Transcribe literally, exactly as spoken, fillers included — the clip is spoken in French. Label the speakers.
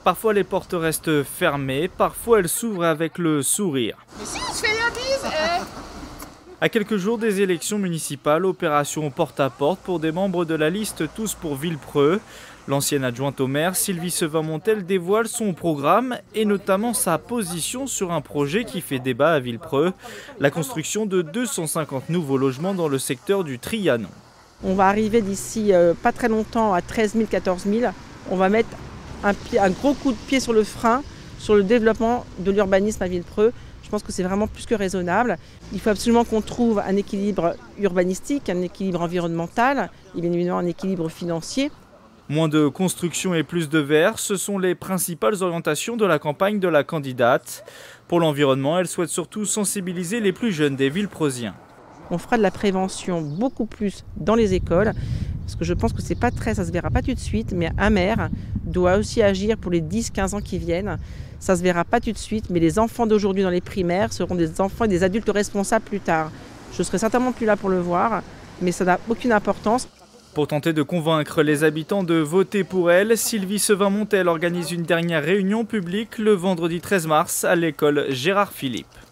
Speaker 1: Parfois les portes restent fermées, parfois elles s'ouvrent avec le sourire.
Speaker 2: Mais si, je fais la bise eh
Speaker 1: À quelques jours des élections municipales, opération porte-à-porte pour des membres de la liste Tous pour Villepreux. L'ancienne adjointe au maire, Sylvie Sevin-Montel, dévoile son programme et notamment sa position sur un projet qui fait débat à Villepreux, la construction de deux cent cinquante nouveaux logements dans le secteur du Trianon.
Speaker 3: On va arriver d'ici euh, pas très longtemps à treize mille, quatorze mille. On va mettre un, pied, un gros coup de pied sur le frein sur le développement de l'urbanisme à Villepreux. Je pense que c'est vraiment plus que raisonnable. Il faut absolument qu'on trouve un équilibre urbanistique, un équilibre environnemental et bien évidemment un équilibre financier.
Speaker 1: Moins de construction et plus de verre, ce sont les principales orientations de la campagne de la candidate. Pour l'environnement, elle souhaite surtout sensibiliser les plus jeunes des Villepreusiens.
Speaker 3: On fera de la prévention beaucoup plus dans les écoles, parce que je pense que c'est pas très, ça se verra pas tout de suite, mais un maire doit aussi agir pour les dix quinze ans qui viennent. Ça se verra pas tout de suite, mais les enfants d'aujourd'hui dans les primaires seront des enfants et des adultes responsables plus tard. Je serai certainement plus là pour le voir, mais ça n'a aucune importance.
Speaker 1: Pour tenter de convaincre les habitants de voter pour elle, Sylvie Sevin-Montel organise une dernière réunion publique le vendredi treize mars à l'école Gérard Philippe.